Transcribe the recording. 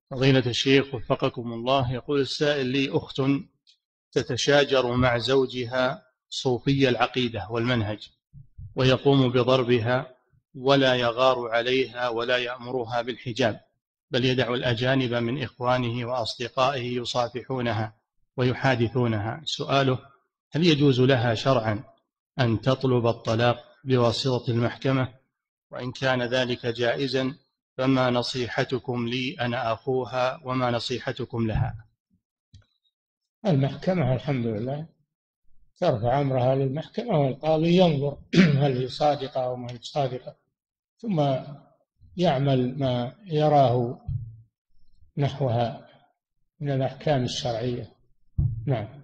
فضيلة الشيخ وفقكم الله، يقول السائل: لي أخت تتشاجر مع زوجها صوفي العقيدة والمنهج، ويقوم بضربها ولا يغار عليها ولا يأمرها بالحجاب، بل يدع الأجانب من إخوانه وأصدقائه يصافحونها ويحادثونها. سؤاله: هل يجوز لها شرعا أن تطلب الطلاق بواسطة المحكمة؟ وإن كان ذلك جائزا فما نصيحتكم لي أنا أخوها وما نصيحتكم لها؟ المحكمة الحمد لله ترفع أمرها للمحكمة والقاضي ينظر هل هي صادقة أو ما هي صادقة، ثم يعمل ما يراه نحوها من الأحكام الشرعية. نعم.